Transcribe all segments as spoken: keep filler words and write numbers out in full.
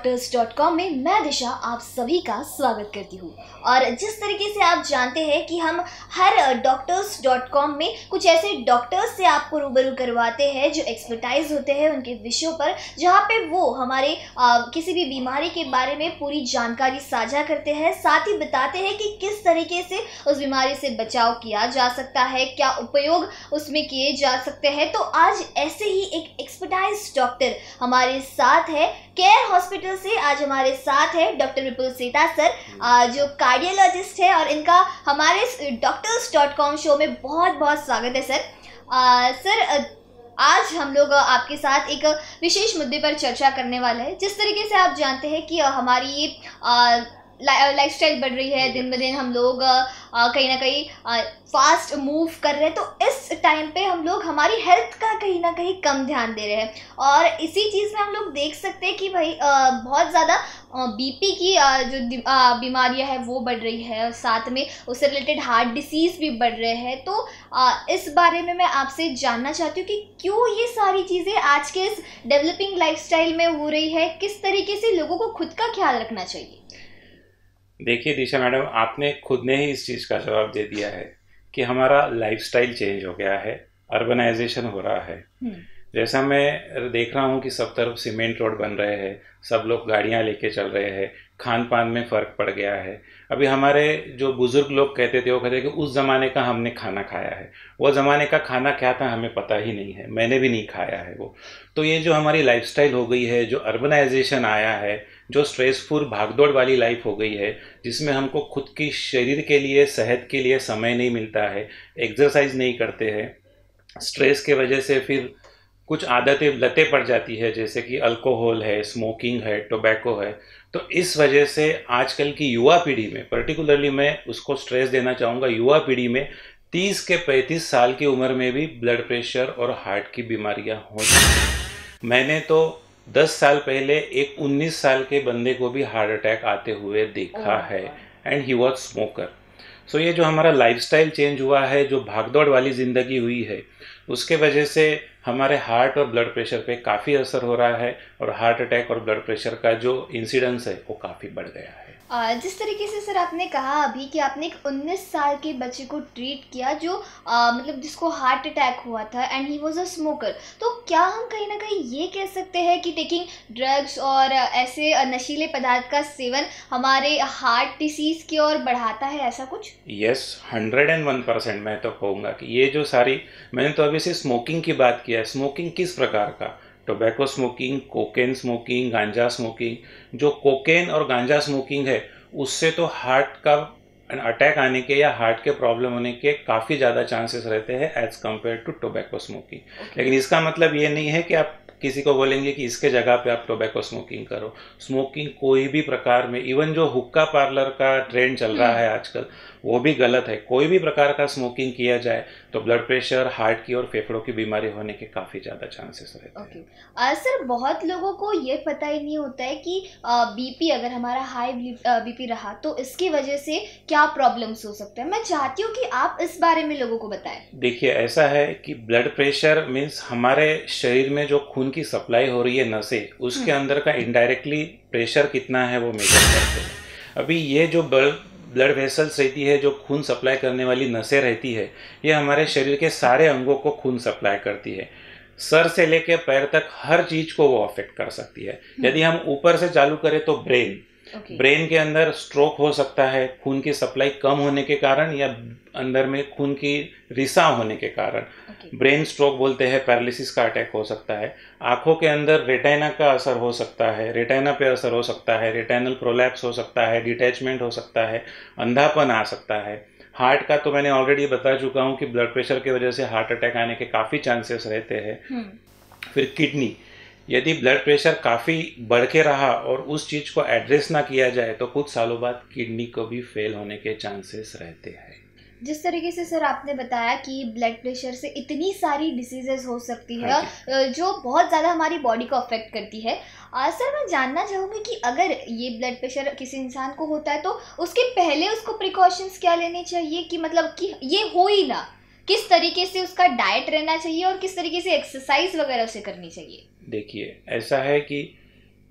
Doctors dot com में मैं दिशा आप सभी का स्वागत करती हूँ। और जिस तरीके से आप जानते हैं कि हम हर डॉक्टर्स डॉट कॉम में कुछ ऐसे डॉक्टर्स से आपको रूबरू करवाते हैं जो एक्सपर्टाइज होते हैं उनके विषयों पर, जहाँ पे वो हमारे आ, किसी भी बीमारी के बारे में पूरी जानकारी साझा करते हैं, साथ ही बताते हैं कि किस तरीके से उस बीमारी से बचाव किया जा सकता है, क्या उपयोग उसमें किए जा सकते हैं। तो आज ऐसे ही एक एक्सपर्टाइज डॉक्टर हमारे साथ है केयर हॉस्पिटल से। आज हमारे साथ है डॉक्टर विपुल सेता सर, जो कार्डियोलॉजिस्ट है, और इनका हमारे डॉक्टर्स डॉट कॉम शो में बहुत बहुत स्वागत है सर। आ, सर आज हम लोग आपके साथ एक विशेष मुद्दे पर चर्चा करने वाले हैं। जिस तरीके से आप जानते हैं कि हमारी ये लाइफस्टाइल बढ़ रही है, दिन ब दिन हम लोग कहीं ना कहीं फास्ट मूव कर रहे हैं, तो इस टाइम पे हम लोग हमारी हेल्थ का कहीं ना कहीं कम ध्यान दे रहे हैं। और इसी चीज़ में हम लोग देख सकते हैं कि भाई बहुत ज़्यादा बीपी की जो बीमारियां है वो बढ़ रही है, और साथ में उससे रिलेटेड हार्ट डिसीज़ भी बढ़ रहे हैं। तो इस बारे में मैं आपसे जानना चाहती हूँ कि क्यों ये सारी चीज़ें आज के इस डेवलपिंग लाइफस्टाइल में हो रही है, किस तरीके से लोगों को खुद का ख्याल रखना चाहिए। देखिए दिशा मैडम, आपने खुद ने ही इस चीज़ का जवाब दे दिया है कि हमारा लाइफस्टाइल चेंज हो गया है, अर्बनाइजेशन हो रहा है। जैसा मैं देख रहा हूँ कि सब तरफ सीमेंट रोड बन रहे हैं, सब लोग गाड़ियाँ लेके चल रहे हैं, खान पान में फ़र्क पड़ गया है। अभी हमारे जो बुज़ुर्ग लोग कहते थे वो कहते कि उस ज़माने का हमने खाना खाया है, वो ज़माने का खाना क्या था हमें पता ही नहीं है, मैंने भी नहीं खाया है वो। तो ये जो हमारी लाइफस्टाइल हो गई है, जो अर्बनाइजेशन आया है, जो स्ट्रेसफुल भागदौड़ वाली लाइफ हो गई है, जिसमें हमको खुद की शरीर के लिए, सेहत के लिए समय नहीं मिलता है, एक्सरसाइज नहीं करते हैं, स्ट्रेस के वजह से फिर कुछ आदतें लतें पड़ जाती है, जैसे कि अल्कोहल है, स्मोकिंग है, टोबैको है। तो इस वजह से आजकल की युवा पीढ़ी में, पर्टिकुलरली मैं उसको स्ट्रेस देना चाहूँगा, युवा पीढ़ी में तीस के पैंतीस साल की उम्र में भी ब्लड प्रेशर और हार्ट की बीमारियां हो रही हैं। मैंने तो दस साल पहले एक उन्नीस साल के बंदे को भी हार्ट अटैक आते हुए देखा है, and he was smoker. So ये जो हमारा लाइफस्टाइल चेंज हुआ है, जो भागदौड़ वाली ज़िंदगी हुई है, उसके वजह से हमारे हार्ट और ब्लड प्रेशर पे काफ़ी असर हो रहा है, और हार्ट अटैक और ब्लड प्रेशर का जो इंसिडेंस है वो काफ़ी बढ़ गया है। जिस तरीके से सर आपने कहा अभी कि आपने एक उन्नीस साल के बच्चे को ट्रीट किया जो आ, मतलब जिसको हार्ट अटैक हुआ था, and he was a smoker, तो क्या हम कहीं ना कहीं ये कह सकते हैं कि टेकिंग ड्रग्स और ऐसे नशीले पदार्थ का सेवन हमारे हार्ट डिसीज़ की ओर बढ़ाता है, ऐसा कुछ? Yes, hundred and one percent मैं तो कहूँगा कि ये जो सारी, मैंने तो अभी से स्मोकिंग की बात किया है। स्मोकिंग किस प्रकार का? टोबैको स्मोकिंग, कोकेन स्मोकिंग, गांजा स्मोकिंग। जो कोकेन और गांजा स्मोकिंग है उससे तो हार्ट का अटैक आने के या हार्ट के प्रॉब्लम होने के काफ़ी ज़्यादा चांसेस रहते हैं as compare to tobacco smoking. okay. लेकिन इसका मतलब ये नहीं है कि आप किसी को बोलेंगे कि इसके जगह पे आप टोबैको स्मोकिंग करो। स्मोकिंग कोई भी प्रकार में, इवन जो हुक्का पार्लर का ट्रेंड चल रहा है आजकल, वो भी गलत है। कोई भी प्रकार का स्मोकिंग किया जाए तो ब्लड प्रेशर, हार्ट की और फेफड़ों की बीमारी होने के काफ़ी ज़्यादा चांसेस रहते हैं। okay. सर बहुत लोगों को ये पता ही नहीं होता है कि बीपी, अगर हमारा हाई बीपी रहा तो इसकी वजह से क्या प्रॉब्लम्स हो सकते हैं। मैं चाहती हूँ कि आप इस बारे में लोगों को बताएं। देखिए, ऐसा है कि ब्लड प्रेशर मीन्स हमारे शरीर में जो खून की सप्लाई हो रही है नसें, उसके अंदर का इनडायरेक्टली प्रेशर कितना है वो मेजर करते हैं। अभी ये जो ब्लड ब्लड वेसल्स रहती है, जो खून सप्लाई करने वाली नसें रहती है, ये हमारे शरीर के सारे अंगों को खून सप्लाई करती है। सर से लेकर पैर तक हर चीज़ को वो अफेक्ट कर सकती है। यदि हम ऊपर से चालू करें तो ब्रेन okay. ब्रेन के अंदर स्ट्रोक हो सकता है खून की सप्लाई कम होने के कारण, या अंदर में खून की रिसाव होने के कारण। okay. ब्रेन स्ट्रोक बोलते हैं, पैरालिसिस का अटैक हो सकता है। आंखों के अंदर रेटाइना का असर हो सकता है, रेटाइना पे असर हो सकता है, रेटाइनल प्रोलैप्स हो सकता है, डिटैचमेंट हो सकता है, अंधापन आ सकता है। हार्ट का तो मैंने ऑलरेडी बता चुका हूँ कि ब्लड प्रेशर की वजह से हार्ट अटैक आने के काफ़ी चांसेस रहते हैं। hmm. फिर किडनी, यदि ब्लड प्रेशर काफ़ी बढ़ के रहा और उस चीज़ को एड्रेस ना किया जाए तो कुछ सालों बाद किडनी को भी फेल होने के चांसेस रहते हैं। जिस तरीके से सर आपने बताया कि ब्लड प्रेशर से इतनी सारी डिसीजेज हो सकती है जो बहुत ज़्यादा हमारी बॉडी को अफेक्ट करती है। आ, सर मैं जानना चाहूँगी कि अगर ये ब्लड प्रेशर किसी इंसान को होता है तो उसके पहले उसको प्रिकॉशंस क्या लेने चाहिए कि मतलब कि ये हो ही ना, किस तरीके से उसका डाइट रहना चाहिए और किस तरीके से एक्सरसाइज वगैरह उसे करनी चाहिए? देखिए, ऐसा है कि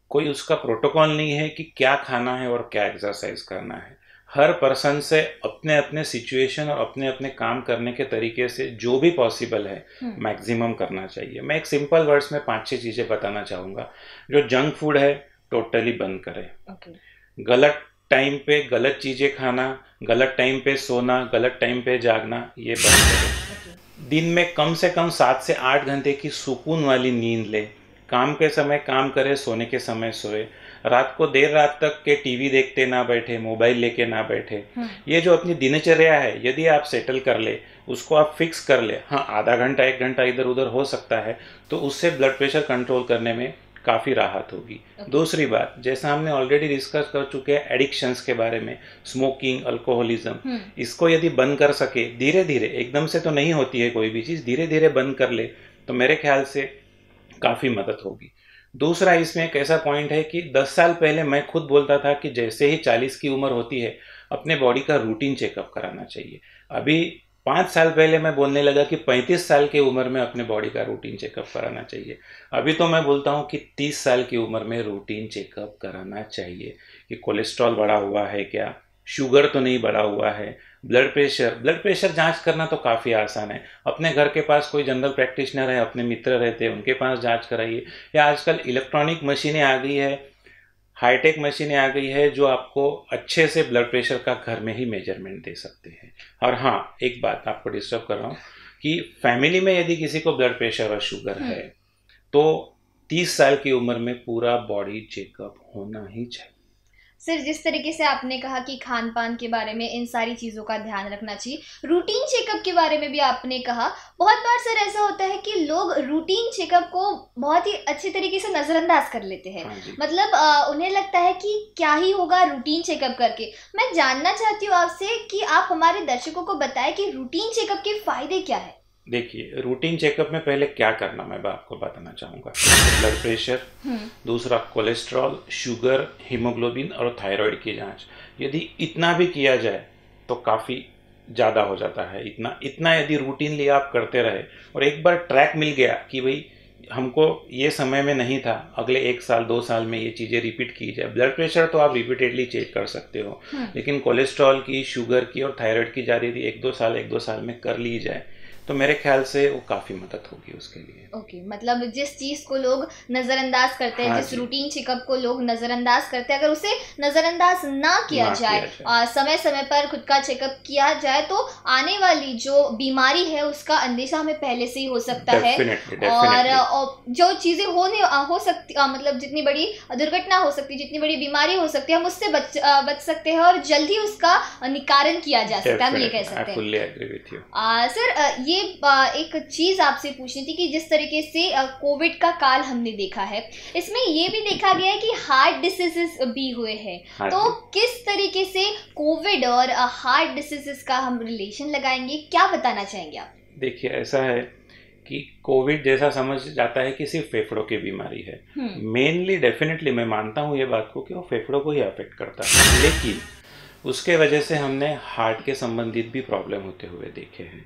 कोई उसका प्रोटोकॉल नहीं है कि क्या खाना है और क्या एक्सरसाइज करना है। हर पर्सन से अपने अपने सिचुएशन और अपने अपने काम करने के तरीके से जो भी पॉसिबल है मैक्सिमम करना चाहिए। मैं एक सिंपल वर्ड्स में पांच छह चीज़ें बताना चाहूँगा। जो जंक फूड है टोटली बंद करें। okay. गलत टाइम पे गलत चीज़ें खाना, गलत टाइम पे सोना, गलत टाइम पे जागना, ये बंद करें। okay. दिन में कम से कम सात से आठ घंटे की सुकून वाली नींद ले। काम के समय काम करे, सोने के समय सोए। रात को देर रात तक के टीवी देखते ना बैठे, मोबाइल लेके ना बैठे। ये जो अपनी दिनचर्या है यदि आप सेटल कर ले, उसको आप फिक्स कर ले, हाँ आधा घंटा एक घंटा इधर उधर हो सकता है, तो उससे ब्लड प्रेशर कंट्रोल करने में काफ़ी राहत होगी। okay. दूसरी बात, जैसा हमने ऑलरेडी डिस्कस कर चुके हैं एडिक्शंस के बारे में, स्मोकिंग, अल्कोहलिज्म, इसको यदि बंद कर सके धीरे धीरे, एकदम से तो नहीं होती है कोई भी चीज़, धीरे धीरे बंद कर ले तो मेरे ख्याल से काफ़ी मदद होगी। दूसरा इसमें एक ऐसा पॉइंट है कि दस साल पहले मैं खुद बोलता था कि जैसे ही चालीस की उम्र होती है अपने बॉडी का रूटीन चेकअप कराना चाहिए। अभी पाँच साल पहले मैं बोलने लगा कि पैंतीस साल की उम्र में अपने बॉडी का रूटीन चेकअप कराना चाहिए। अभी तो मैं बोलता हूँ कि तीस साल की उम्र में रूटीन चेकअप कराना चाहिए कि कोलेस्ट्रॉल बढ़ा हुआ है क्या, शुगर तो नहीं बढ़ा हुआ है, ब्लड प्रेशर ब्लड प्रेशर जांच करना तो काफ़ी आसान है। अपने घर के पास कोई जनरल प्रैक्टिशनर है, अपने मित्र रहते हैं, उनके पास जांच कराइए। या आजकल इलेक्ट्रॉनिक मशीनें आ गई है, हाईटेक मशीनें आ गई है जो आपको अच्छे से ब्लड प्रेशर का घर में ही मेजरमेंट दे सकते हैं। और हाँ, एक बात आपको डिस्टर्ब कर रहा हूँ कि फैमिली में यदि किसी को ब्लड प्रेशर और शुगर है तो तीस साल की उम्र में पूरा बॉडी चेकअप होना ही चाहिए। सर, जिस तरीके से आपने कहा कि खान पान के बारे में इन सारी चीज़ों का ध्यान रखना चाहिए, रूटीन चेकअप के बारे में भी आपने कहा। बहुत बार सर ऐसा होता है कि लोग रूटीन चेकअप को बहुत ही अच्छी तरीके से नज़रअंदाज कर लेते हैं। मतलब आ, उन्हें लगता है कि क्या ही होगा रूटीन चेकअप करके। मैं जानना चाहती हूँ आपसे कि आप हमारे दर्शकों को बताएं कि रूटीन चेकअप के फ़ायदे क्या है। देखिए, रूटीन चेकअप में पहले क्या करना मैं आपको बताना चाहूँगा। ब्लड प्रेशर, दूसरा कोलेस्ट्रॉल, शुगर, हीमोग्लोबिन और थायराइड की जांच। यदि इतना भी किया जाए तो काफ़ी ज़्यादा हो जाता है। इतना इतना यदि रूटीनली आप करते रहे और एक बार ट्रैक मिल गया कि भाई हमको ये समय में नहीं था, अगले एक साल दो साल में ये चीज़ें रिपीट की जाए। ब्लड प्रेशर तो आप रिपीटेडली चेक कर सकते हो, लेकिन कोलेस्ट्रॉल की, शुगर की और थायराइड की जांच यदि एक दो साल एक दो साल में कर ली जाए तो मेरे ख्याल से वो काफ़ी मदद होगी उसके लिए। ओके okay, मतलब जिस चीज़ को लोग नज़रअंदाज करते हैं, हाँ, जिस रूटीन चेकअप को लोग नज़रअंदाज करते हैं, अगर उसे नज़रअंदाज ना किया ना जाए और समय समय पर खुद का चेकअप किया जाए तो आने वाली जो बीमारी है उसका अंदेशा हमें पहले से ही हो सकता है। definitely, definitely. और, और जो चीज़ें होने हो सकती, मतलब जितनी बड़ी दुर्घटना हो सकती है, जितनी बड़ी बीमारी हो सकती है, हम उससे बच बच सकते हैं और जल्द ही उसका निवारण किया जा सकता है, हम ये कह सकते हैं। सर, ये एक चीज़ आपसे पूछनी थी कि जिस तरीके से कोविड का काल हमने देखा है, इसमें ये भी देखा गया है कि हार्ट डिसीजेस भी हुए हैं। तो किस तरीके से कोविड और हार्ट डिसीजेस का हम रिलेशन लगाएंगे, क्या बताना चाहेंगे आप? देखिए, ऐसा है कि कोविड जैसा समझ जाता है कि सिर्फ फेफड़ों की बीमारी है। मेनली डेफिनेटली मैं मानता हूँ ये बात को कि वो फेफड़ों को ही अफेक्ट करता है, लेकिन उसके वजह से हमने हार्ट के संबंधित भी प्रॉब्लम होते हुए देखे हैं।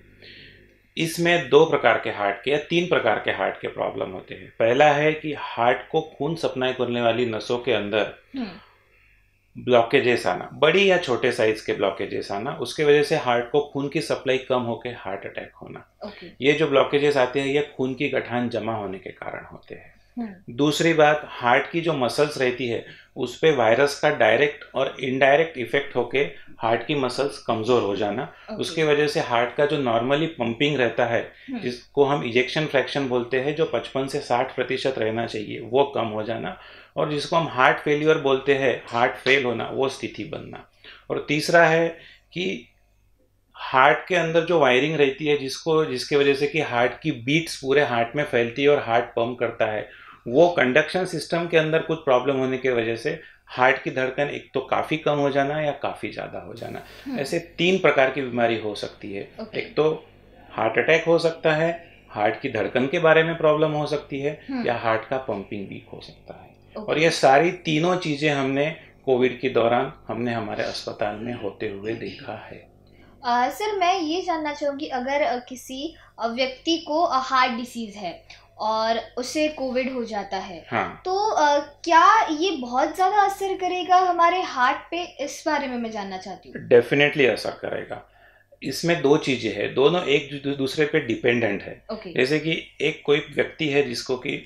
इसमें दो प्रकार के हार्ट के या तीन प्रकार के हार्ट के प्रॉब्लम होते हैं। पहला है कि हार्ट को खून सप्लाई करने वाली नसों के अंदर ब्लॉकेजेस आना, बड़ी या छोटे साइज के ब्लॉकेजेस आना, उसके वजह से हार्ट को खून की सप्लाई कम होकर हार्ट अटैक होना। okay. ये जो ब्लॉकेजेस आते हैं ये खून की गठान जमा होने के कारण होते हैं। दूसरी बात, हार्ट की जो मसल्स रहती है उस पे वायरस का डायरेक्ट और इनडायरेक्ट इफेक्ट होके हार्ट की मसल्स कमज़ोर हो जाना। okay. उसके वजह से हार्ट का जो नॉर्मली पंपिंग रहता है, जिसको हम इजेक्शन फ्रैक्शन बोलते हैं, जो पचपन से साठ प्रतिशत रहना चाहिए, वो कम हो जाना। और जिसको हम हार्ट फेल्यूर बोलते हैं, हार्ट फेल होना, वो स्थिति बनना। और तीसरा है कि हार्ट के अंदर जो वायरिंग रहती है, जिसको जिसके वजह से कि हार्ट की बीट्स पूरे हार्ट में फैलती है और हार्ट पंप करता है, वो कंडक्शन सिस्टम के अंदर कुछ प्रॉब्लम होने की वजह से हार्ट की धड़कन एक तो काफ़ी कम हो जाना या काफ़ी ज़्यादा हो जाना। ऐसे तीन प्रकार की बीमारी हो सकती है। okay. एक तो हार्ट अटैक हो सकता है, हार्ट की धड़कन के बारे में प्रॉब्लम हो सकती है, या हार्ट का पंपिंग वीक हो सकता है। okay. और ये सारी तीनों चीज़ें हमने कोविड के दौरान हमने हमारे अस्पताल में होते हुए देखा है। आ, सर, मैं ये जानना चाहूँगी, अगर किसी व्यक्ति को हार्ट डिसीज़ है और उसे कोविड हो जाता है, हाँ। तो आ, क्या ये बहुत ज़्यादा असर करेगा हमारे हार्ट पे? इस बारे में मैं जानना चाहती हूँ। डेफिनेटली असर करेगा। इसमें दो चीज़ें हैं, दोनों एक दूसरे पे डिपेंडेंट है। okay. जैसे कि एक कोई व्यक्ति है जिसको कि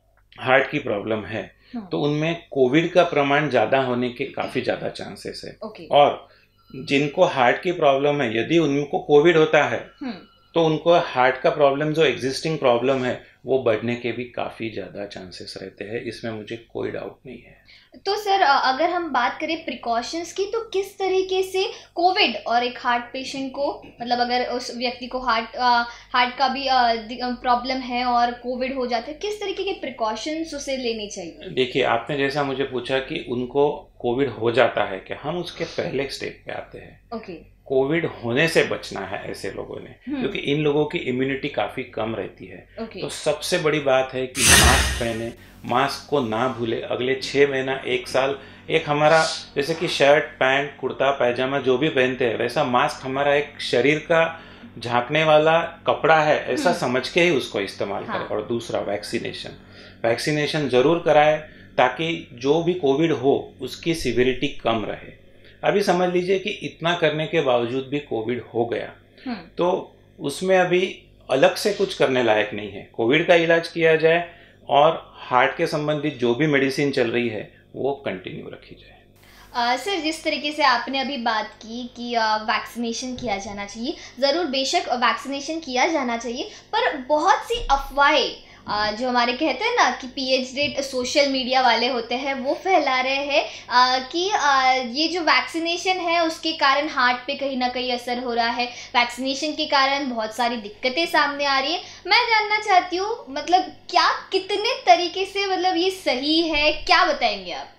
हार्ट की प्रॉब्लम है, हाँ. तो उनमें कोविड का प्रमाण ज़्यादा होने के काफ़ी ज़्यादा चांसेस है। okay. और जिनको हार्ट की प्रॉब्लम है, यदि उनको कोविड होता है तो उनको हार्ट का प्रॉब्लम जो एग्जिस्टिंग प्रॉब्लम है वो बढ़ने के भी काफ़ी ज़्यादा चांसेस रहते हैं, इसमें मुझे कोई डाउट नहीं है। तो सर अगर हम बात करें प्रिकॉशंस की, तो किस तरीके से कोविड और एक हार्ट पेशेंट को, मतलब अगर उस व्यक्ति को हार्ट हार्ट का भी प्रॉब्लम है और कोविड हो जाता है, किस तरीके के प्रिकॉशंस उसे लेनी चाहिए? देखिए, आपने जैसा मुझे पूछा कि उनको कोविड हो जाता है क्या, हम उसके पहले स्टेप पे आते हैं। Okay okay. कोविड होने से बचना है ऐसे लोगों ने, क्योंकि इन लोगों की इम्यूनिटी काफ़ी कम रहती है। okay. तो सबसे बड़ी बात है कि मास्क पहने, मास्क को ना भूले। अगले छः महीना एक साल एक हमारा, जैसे कि शर्ट पैंट कुर्ता पैजामा जो भी पहनते हैं, वैसा मास्क हमारा एक शरीर का झांकने वाला कपड़ा है, ऐसा समझ के ही उसको इस्तेमाल हाँ. करें। और दूसरा वैक्सीनेशन वैक्सीनेशन ज़रूर कराए, ताकि जो भी कोविड हो उसकी सिविरिटी कम रहे। अभी समझ लीजिए कि इतना करने के बावजूद भी कोविड हो गया, तो उसमें अभी अलग से कुछ करने लायक नहीं है। कोविड का इलाज किया जाए और हार्ट के संबंधित जो भी मेडिसिन चल रही है वो कंटिन्यू रखी जाए। सर uh, जिस तरीके से आपने अभी बात की कि वैक्सीनेशन uh, किया जाना चाहिए, ज़रूर बेशक वैक्सीनेशन किया जाना चाहिए, पर बहुत सी अफवाहें Uh, जो हमारे कहते हैं ना कि पीएचडी सोशल मीडिया वाले होते हैं, वो फैला रहे हैं uh, कि uh, ये जो वैक्सीनेशन है उसके कारण हार्ट पे कहीं ना कहीं असर हो रहा है, वैक्सीनेशन के कारण बहुत सारी दिक्कतें सामने आ रही है। मैं जानना चाहती हूँ, मतलब क्या कितने तरीके से, मतलब ये सही है, क्या बताएंगे आप?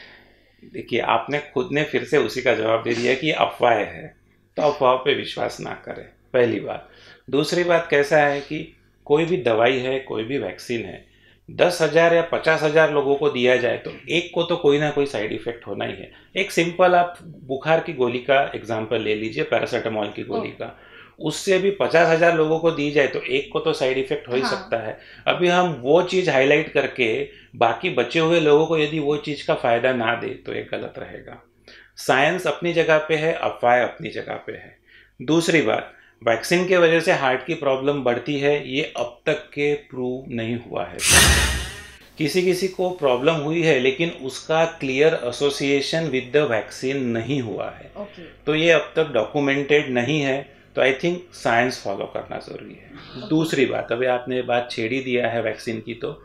देखिए, आपने खुद ने फिर से उसी का जवाब दे दिया कि अफवाह है, तो अफवाह पे विश्वास ना करें, पहली बात। दूसरी बात कैसा है कि कोई भी दवाई है, कोई भी वैक्सीन है, दस हजार या पचास हजार लोगों को दिया जाए तो एक को तो कोई ना कोई साइड इफेक्ट होना ही है। एक सिंपल आप बुखार की गोली का एग्जांपल ले लीजिए, पैरासीटामोल की गोली का, उससे भी पचास हजार लोगों को दी जाए तो एक को तो साइड इफेक्ट हो ही हाँ। सकता है। अभी हम वो चीज़ हाईलाइट करके बाकी बचे हुए लोगों को यदि वो चीज़ का फायदा ना दे तो ये गलत रहेगा। साइंस अपनी जगह पे है, अफवाह अपनी जगह पे है। दूसरी बात, वैक्सीन के वजह से हार्ट की प्रॉब्लम बढ़ती है, ये अब तक के प्रूव नहीं हुआ है। किसी किसी को प्रॉब्लम हुई है, लेकिन उसका clear association with the vaccine नहीं हुआ है। okay. तो ये अब तक डॉक्यूमेंटेड नहीं है, तो आई थिंक साइंस फॉलो करना ज़रूरी है। okay. दूसरी बात, अभी आपने बात छेड़ी दिया है वैक्सीन की, तो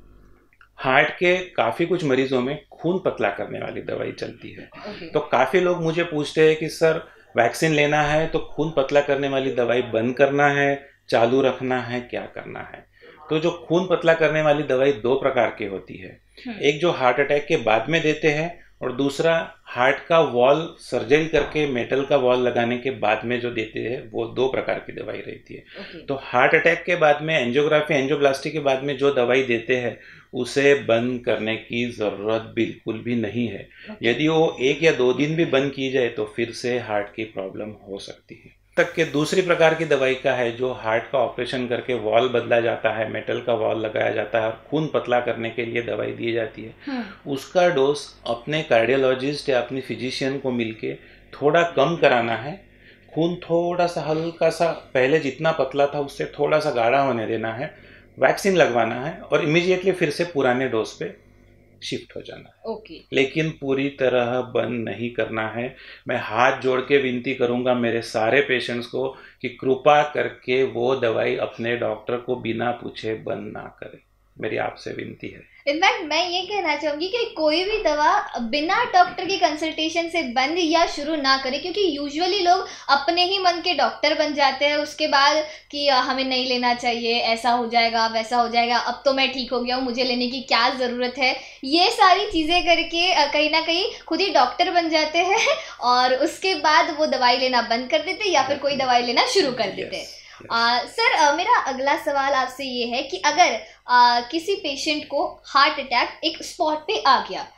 हार्ट के काफ़ी कुछ मरीजों में खून पतला करने वाली दवाई चलती है। okay. तो काफ़ी लोग मुझे पूछते हैं कि सर वैक्सीन लेना है तो खून पतला करने वाली दवाई बंद करना है, चालू रखना है, क्या करना है? तो जो खून पतला करने वाली दवाई दो प्रकार की होती है, एक जो हार्ट अटैक के बाद में देते हैं, और दूसरा हार्ट का वॉल सर्जरी करके मेटल का वॉल लगाने के बाद में जो देते हैं, वो दो प्रकार की दवाई रहती है। okay. तो हार्ट अटैक के बाद में एंजियोग्राफी एंजियोप्लास्टी के बाद में जो दवाई देते हैं उसे बंद करने की ज़रूरत बिल्कुल भी नहीं है। okay. यदि वो एक या दो दिन भी बंद की जाए तो फिर से हार्ट की प्रॉब्लम हो सकती है। तक के दूसरी प्रकार की दवाई का है जो हार्ट का ऑपरेशन करके वॉल बदला जाता है, मेटल का वॉल लगाया जाता है और खून पतला करने के लिए दवाई दी जाती है। hmm. उसका डोज अपने कार्डियोलॉजिस्ट या अपनी फिजिशियन को मिलके थोड़ा कम कराना है। खून थोड़ा सा हल्का सा पहले जितना पतला था उससे थोड़ा सा गाढ़ा होने देना है, वैक्सीन लगवाना है और इमीडिएटली फिर से पुराने डोज पे शिफ्ट हो जाना है। okay. लेकिन पूरी तरह बंद नहीं करना है। मैं हाथ जोड़ के विनती करूंगा मेरे सारे पेशेंट्स को कि कृपा करके वो दवाई अपने डॉक्टर को बिना पूछे बंद ना करें, मेरी आपसे विनती है। इनफैक्ट मैं ये कहना चाहूँगी कि कोई भी दवा बिना डॉक्टर की कंसल्टेशन से बंद या शुरू ना करें, क्योंकि यूजुअली लोग अपने ही मन के डॉक्टर बन जाते हैं उसके बाद कि हमें नहीं लेना चाहिए, ऐसा हो जाएगा वैसा हो जाएगा, अब तो मैं ठीक हो गया हूँ, मुझे लेने की क्या ज़रूरत है। ये सारी चीज़ें करके कहीं ना कहीं खुद ही डॉक्टर बन जाते हैं और उसके बाद वो दवाई लेना बंद कर देते या फिर कोई दवाई लेना शुरू कर देते हैं। आ, सर आ, मेरा अगला सवाल आपसे ये है कि अगर आ, किसी पेशेंट को हार्ट अटैक एक स्पॉट पे आ गया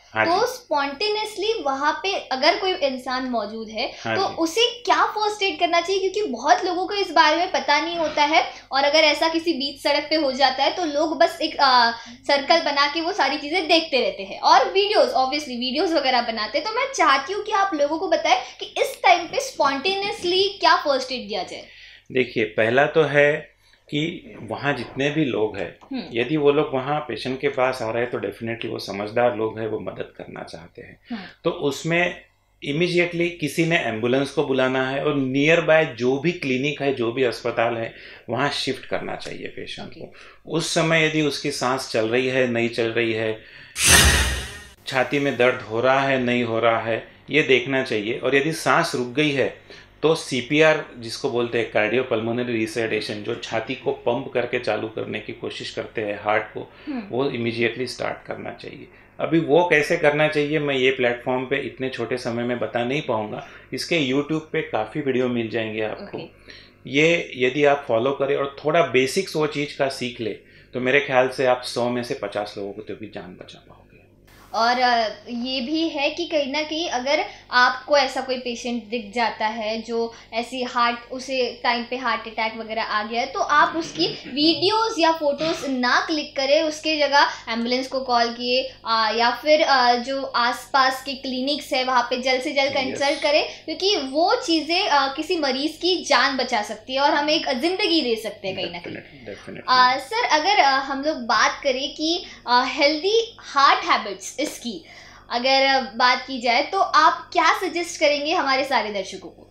हाँ तो स्पॉन्टेनियसली वहाँ पे अगर कोई इंसान मौजूद है हाँ तो उसे क्या फर्स्ट एड करना चाहिए, क्योंकि बहुत लोगों को इस बारे में पता नहीं होता है, और अगर ऐसा किसी बीच सड़क पे हो जाता है तो लोग बस एक आ, सर्कल बना के वो सारी चीजें देखते रहते हैं और वीडियोस ऑब्वियसली वीडियोस वगैरह बनाते हैं। तो मैं चाहती हूँ कि आप लोगों को बताएं कि इस टाइम पे स्पॉन्टेनियसली क्या फर्स्ट एड दिया जाए। देखिए, पहला तो है कि वहाँ जितने भी लोग हैं, यदि वो लोग वहाँ पेशेंट के पास आ रहे हैं तो डेफिनेटली वो समझदार लोग हैं, वो मदद करना चाहते हैं। तो उसमें इमीडिएटली किसी ने एम्बुलेंस को बुलाना है और नियर बाय जो भी क्लिनिक है, जो भी अस्पताल है, वहाँ शिफ्ट करना चाहिए पेशेंट okay. को। उस समय यदि उसकी सांस चल रही है, नहीं चल रही है, छाती में दर्द हो रहा है, नहीं हो रहा है, ये देखना चाहिए। और यदि सांस रुक गई है तो सीपीआर जिसको बोलते हैं, कार्डियोपल्मोनरी रिसर्डेशन, जो छाती को पंप करके चालू करने की कोशिश करते हैं हार्ट को, वो इमीडिएटली स्टार्ट करना चाहिए। अभी वो कैसे करना चाहिए मैं ये प्लेटफॉर्म पे इतने छोटे समय में बता नहीं पाऊंगा। इसके यूट्यूब पे काफ़ी वीडियो मिल जाएंगे आपको। okay. ये यदि आप फॉलो करें और थोड़ा बेसिक्स वो चीज़ का सीख ले तो मेरे ख्याल से आप सौ में से पचास लोगों को तो भी जान बचा पाओगे। और ये भी है कि कहीं ना कहीं अगर आपको ऐसा कोई पेशेंट दिख जाता है जो ऐसी हार्ट उसे टाइम पे हार्ट अटैक वगैरह आ गया है, तो आप उसकी वीडियोस या फोटोज ना क्लिक करें, उसके जगह एम्बुलेंस को कॉल किए या फिर आ, जो आसपास के क्लिनिक्स है वहाँ पे जल्द से जल्द कंसल्ट करें, क्योंकि वो चीज़ें किसी मरीज़ की जान बचा सकती है और हमें एक ज़िंदगी दे सकते हैं कहीं ना कहीं। सर, अगर आ, हम लोग बात करें कि हेल्दी हार्ट हैबिट्स इसकी अगर बात की जाए तो आप क्या सजेस्ट करेंगे हमारे सारे दर्शकों को?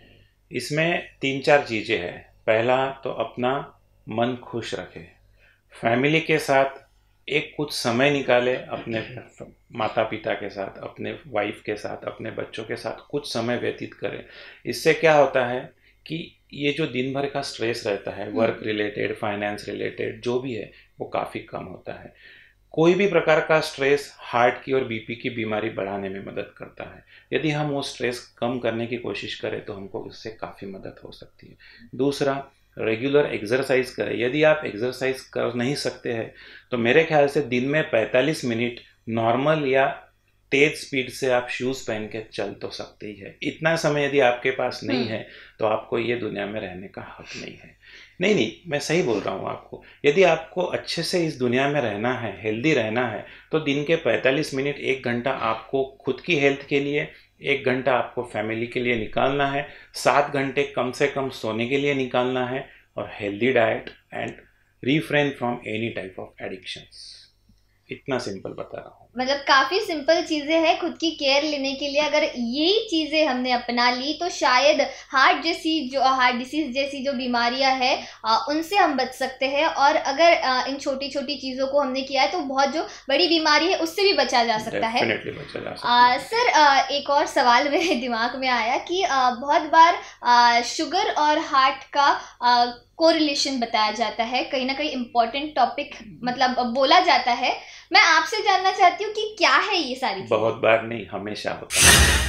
इसमें तीन चार चीजें हैं। पहला तो अपना मन खुश रखे, फैमिली के साथ एक कुछ समय निकाले, अपने माता पिता के साथ, अपने वाइफ के साथ, अपने बच्चों के साथ कुछ समय व्यतीत करें। इससे क्या होता है कि ये जो दिन भर का स्ट्रेस रहता है, वर्क रिलेटेड, फाइनेंस रिलेटेड, जो भी है, वो काफ़ी कम होता है। कोई भी प्रकार का स्ट्रेस हार्ट की और बीपी की बीमारी बढ़ाने में मदद करता है। यदि हम वो स्ट्रेस कम करने की कोशिश करें तो हमको उससे काफ़ी मदद हो सकती है। दूसरा, रेगुलर एक्सरसाइज करें। यदि आप एक्सरसाइज कर नहीं सकते हैं तो मेरे ख्याल से दिन में पैंतालीस मिनट नॉर्मल या तेज स्पीड से आप शूज़ पहन के चल तो सकते ही है। इतना समय यदि आपके पास नहीं है तो आपको ये दुनिया में रहने का हक नहीं है। नहीं नहीं मैं सही बोल रहा हूँ आपको। यदि आपको अच्छे से इस दुनिया में रहना है, हेल्दी रहना है, तो दिन के पैंतालीस मिनट, एक घंटा आपको खुद की हेल्थ के लिए, एक घंटा आपको फैमिली के लिए निकालना है, सात घंटे कम से कम सोने के लिए निकालना है, और healthy diet and refrain from any type of addictions. इतना सिंपल बता रहा हूँ। मतलब काफ़ी सिंपल चीज़ें हैं खुद की केयर लेने के लिए। अगर यही चीज़ें हमने अपना ली तो शायद हार्ट जैसी जो हार्ट डिसीज़ जैसी जो बीमारियां हैं उनसे हम बच सकते हैं, और अगर आ, इन छोटी छोटी चीज़ों को हमने किया है तो बहुत जो बड़ी बीमारी है उससे भी बचा जा सकता है। बचा जा सकता आ, सर आ, एक और सवाल मेरे दिमाग में आया कि आ, बहुत बार आ, शुगर और हार्ट का आ, कोरिलेशन बताया जाता है, कहीं ना कहीं इम्पोर्टेंट टॉपिक मतलब बोला जाता है। मैं आपसे जानना चाहती हूँ कि क्या है ये सारी चीजें? बहुत बार नहीं, हमेशा होता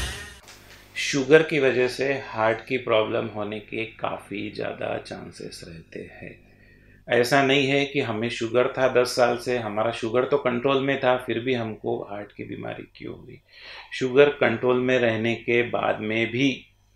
है। शुगर की वजह से हार्ट की प्रॉब्लम होने के काफ़ी ज़्यादा चांसेस रहते हैं। ऐसा नहीं है कि हमें शुगर था दस साल से, हमारा शुगर तो कंट्रोल में था, फिर भी हमको हार्ट की बीमारी क्यों हुई। शुगर कंट्रोल में रहने के बाद में भी,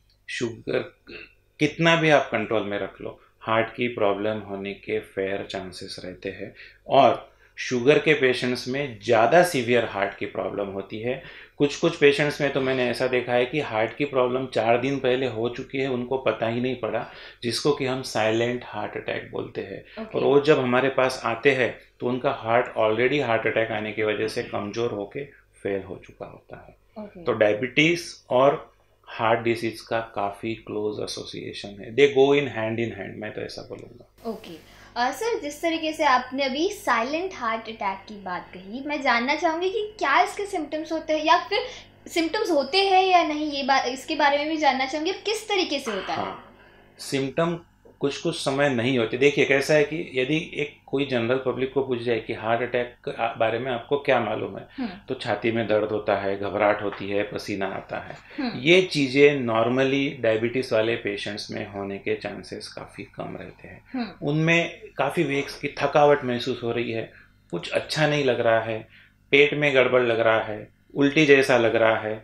शुगर कितना भी आप कंट्रोल में रख लो, हार्ट की प्रॉब्लम होने के फेयर चांसेस रहते हैं। और शुगर के पेशेंट्स में ज़्यादा सीवियर हार्ट की प्रॉब्लम होती है। कुछ कुछ पेशेंट्स में तो मैंने ऐसा देखा है कि हार्ट की प्रॉब्लम चार दिन पहले हो चुकी है, उनको पता ही नहीं पड़ा, जिसको कि हम साइलेंट हार्ट अटैक बोलते हैं। okay. और वो जब हमारे पास आते हैं तो उनका हार्ट ऑलरेडी हार्ट अटैक आने की वजह से कमज़ोर होके फेल हो चुका होता है। okay. तो डायबिटीज़ और हार्ट डिसीज का काफ़ी क्लोज एसोसिएशन है, दे गो इन हैंड इन हैंड, मैं तो ऐसा बोलूँगा। ओके सर, जिस तरीके से आपने अभी साइलेंट हार्ट अटैक की बात कही, मैं जानना चाहूँगी कि क्या इसके सिम्टम्स होते हैं या फिर सिम्टम्स होते हैं या नहीं, ये बात इसके बारे में भी जानना चाहूँगी, किस तरीके से होता है? हाँ, सिम्टम कुछ कुछ समय नहीं होते। देखिए कैसा है कि यदि एक कोई जनरल पब्लिक को पूछ जाए कि हार्ट अटैक के बारे में आपको क्या मालूम है, तो छाती में दर्द होता है, घबराहट होती है, पसीना आता है। ये चीज़ें नॉर्मली डायबिटीज़ वाले पेशेंट्स में होने के चांसेस काफ़ी कम रहते हैं। उनमें काफ़ी वीक्स की थकावट महसूस हो रही है, कुछ अच्छा नहीं लग रहा है, पेट में गड़बड़ लग रहा है, उल्टी जैसा लग रहा है,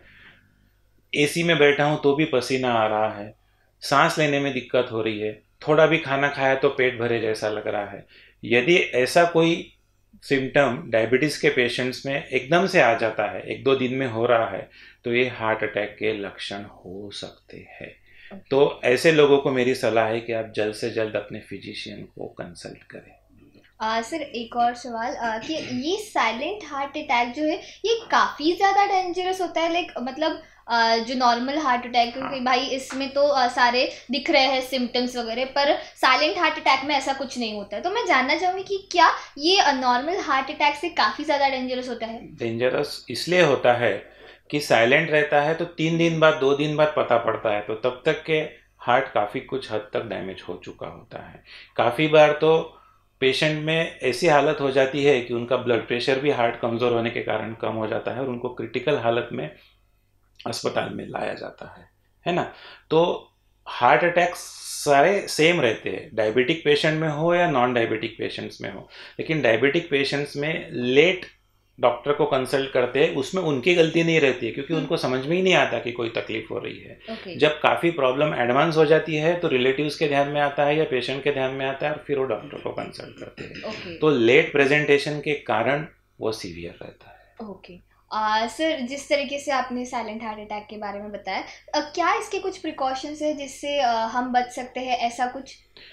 एसी में बैठा हूँ तो भी पसीना आ रहा है, सांस लेने में दिक्कत हो रही है, थोड़ा भी खाना खाया तो पेट भरे जैसा लग रहा है। यदि ऐसा कोई सिम्टम डायबिटीज़ के पेशेंट्स में एकदम से आ जाता है, एक दो दिन में हो रहा है, तो ये हार्ट अटैक के लक्षण हो सकते हैं। okay. तो ऐसे लोगों को मेरी सलाह है कि आप जल्द से जल्द अपने फिजिशियन को कंसल्ट करें। आ, सर एक और सवाल आ, कि ये साइलेंट हार्ट अटैक जो है ये काफ़ी ज़्यादा डेंजरस होता है, लाइक मतलब आ, जो नॉर्मल हार्ट अटैक, क्योंकि भाई इसमें तो आ, सारे दिख रहे हैं सिम्टम्स वगैरह, पर साइलेंट हार्ट अटैक में ऐसा कुछ नहीं होता है। तो मैं जानना चाहूँगी कि क्या ये नॉर्मल हार्ट अटैक से काफ़ी ज़्यादा डेंजरस होता है? डेंजरस इसलिए होता है कि साइलेंट रहता है तो तीन दिन बाद दो दिन बाद पता पड़ता है, तो तब तक के हार्ट काफ़ी कुछ हद तक डैमेज हो चुका होता है। काफ़ी बार तो पेशेंट में ऐसी हालत हो जाती है कि उनका ब्लड प्रेशर भी हार्ट कमज़ोर होने के कारण कम हो जाता है और उनको क्रिटिकल हालत में अस्पताल में लाया जाता है, है ना। तो हार्ट अटैक सारे सेम रहते हैं, डायबिटिक पेशेंट में हो या नॉन डायबिटिक पेशेंट्स में हो, लेकिन डायबिटिक पेशेंट्स में लेट डॉक्टर को कंसल्ट करते हैं, उसमें उनकी गलती नहीं रहती है, क्योंकि उनको समझ में ही नहीं आता कि कोई तकलीफ हो रही है। okay. जब काफ़ी प्रॉब्लम एडवांस हो जाती है तो रिलेटिव्स के ध्यान में आता है या पेशेंट के ध्यान में आता है और फिर वो डॉक्टर को कंसल्ट करते हैं। okay. तो लेट प्रेजेंटेशन के कारण वो सीवियर रहता है। Okay okay. आ, सर जिस तरीके से आपने साइलेंट हार्ट अटैक के बारे में बताया, आ, क्या इसके कुछ प्रिकॉशंस है जिससे आ, हम बच सकते हैं? ऐसा कुछ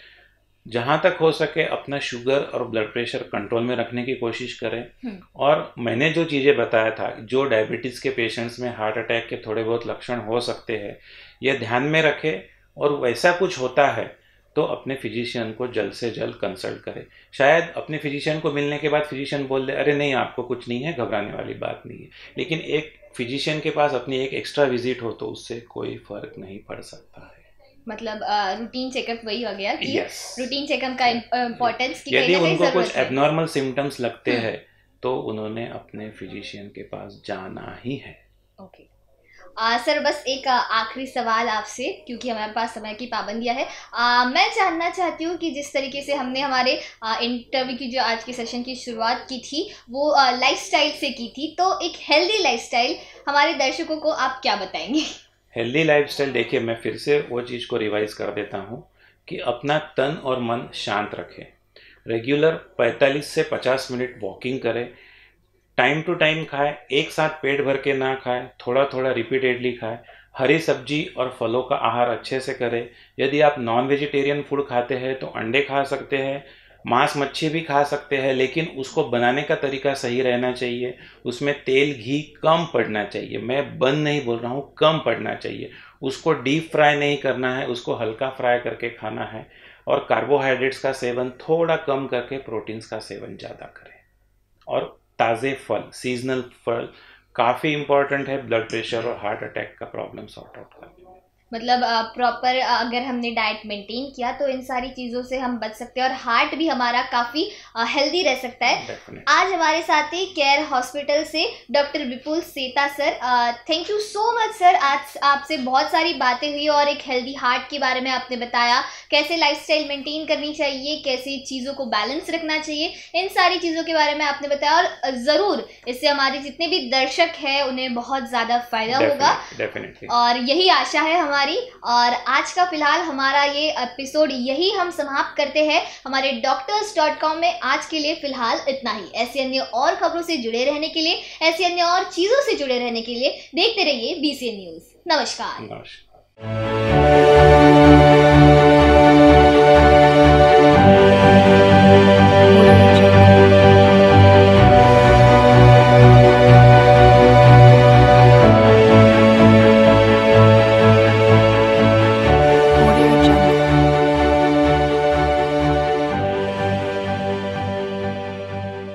जहाँ तक हो सके अपना शुगर और ब्लड प्रेशर कंट्रोल में रखने की कोशिश करें। और मैंने जो चीज़ें बताया था, जो डायबिटीज़ के पेशेंट्स में हार्ट अटैक के थोड़े बहुत लक्षण हो सकते हैं, यह ध्यान में रखें, और वैसा कुछ होता है तो अपने फिजिशियन को जल्द से जल्द कंसल्ट करें। शायद अपने फिजिशियन को मिलने के बाद फिजिशियन बोल दे अरे नहीं आपको कुछ नहीं है, घबराने वाली बात नहीं है, लेकिन एक फिजिशियन के पास अपनी एक एक्स्ट्रा विजिट हो तो उससे कोई फर्क नहीं पड़ सकता है। मतलब रूटीन चेकअप वही हो गया कि रूटीन चेकअप का इम्पोर्टेंस की यदि उनको कुछ एबनॉर्मल सिम्टम्स लगते हैं तो उन्होंने अपने फिजिशियन के पास जाना ही है। ओके आ, सर बस एक आखिरी सवाल आपसे, क्योंकि हमारे पास समय की पाबंदियां है। आ, मैं जानना चाहती हूँ कि जिस तरीके से हमने हमारे इंटरव्यू की जो आज के सेशन की शुरुआत की थी वो लाइफस्टाइल से की थी, तो एक हेल्दी लाइफस्टाइल हमारे दर्शकों को आप क्या बताएंगे? हेल्दी लाइफस्टाइल, देखिए मैं फिर से वो चीज़ को रिवाइज कर देता हूँ कि अपना तन और मन शांत रखें, रेगुलर पैंतालीस से पचास मिनट वॉकिंग करें, टाइम टू टाइम खाएं, एक साथ पेट भर के ना खाएं, थोड़ा थोड़ा रिपीटेडली खाएं, हरी सब्जी और फलों का आहार अच्छे से करें। यदि आप नॉन वेजिटेरियन फूड खाते हैं तो अंडे खा सकते हैं, मांस मच्छी भी खा सकते हैं, लेकिन उसको बनाने का तरीका सही रहना चाहिए, उसमें तेल घी कम पड़ना चाहिए। मैं बंद नहीं बोल रहा हूँ, कम पड़ना चाहिए। उसको डीप फ्राई नहीं करना है, उसको हल्का फ्राई करके खाना है, और कार्बोहाइड्रेट्स का सेवन थोड़ा कम करके प्रोटीन्स का सेवन ज़्यादा करें। और ताज़े फल, सीजनल फल काफ़ी इम्पॉर्टेंट है ब्लड प्रेशर और हार्ट अटैक का प्रॉब्लम सॉर्ट आउट करने में। मतलब प्रॉपर अगर हमने डाइट मेंटेन किया तो इन सारी चीज़ों से हम बच सकते हैं और हार्ट भी हमारा काफ़ी हेल्दी रह सकता है। आज हमारे साथ ही केयर हॉस्पिटल से doctor Vipul Seta sir, thank you so much sir. आज आपसे बहुत सारी बातें हुई और एक हेल्दी हार्ट के बारे में आपने बताया, कैसे लाइफस्टाइल मेंटेन करनी चाहिए, कैसे चीज़ों को बैलेंस रखना चाहिए, इन सारी चीज़ों के बारे में आपने बताया। और ज़रूर इससे हमारे जितने भी दर्शक हैं उन्हें बहुत ज़्यादा फायदा होगा, और यही आशा है हमारी। और आज का फिलहाल हमारा ये एपिसोड यही हम समाप्त करते हैं हमारे डॉक्टर्स डॉट कॉम में। आज के लिए फिलहाल इतना ही। ऐसी अन्य और खबरों से जुड़े रहने के लिए, ऐसी अन्य और चीजों से जुड़े रहने के लिए देखते रहिए बीसीएन न्यूज। नमस्कार। नमस्कार।